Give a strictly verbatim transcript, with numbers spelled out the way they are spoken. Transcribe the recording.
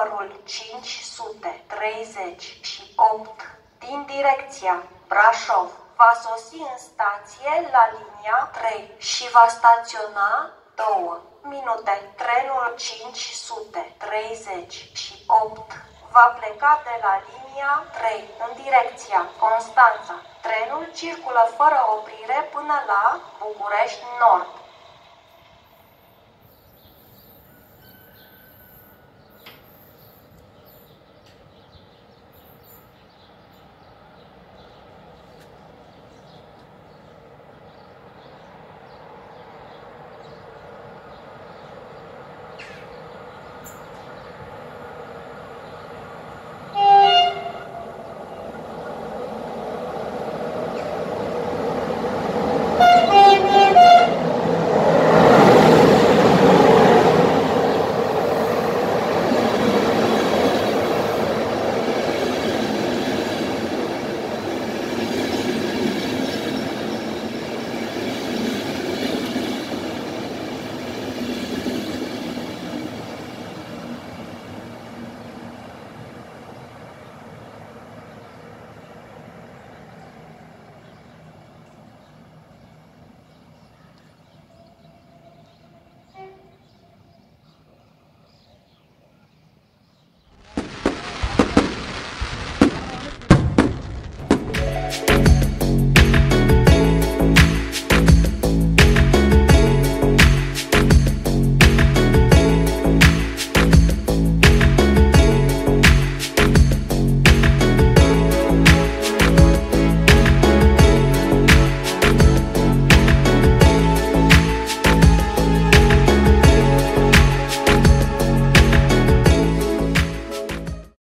numărul cinci sute treizeci și opt din direcția Brașov va sosi în stație la linia trei și va staționa două minute. Trenul cinci sute treizeci și opt va pleca de la linia trei în direcția Constanța. Trenul circulă fără oprire până la București Nord.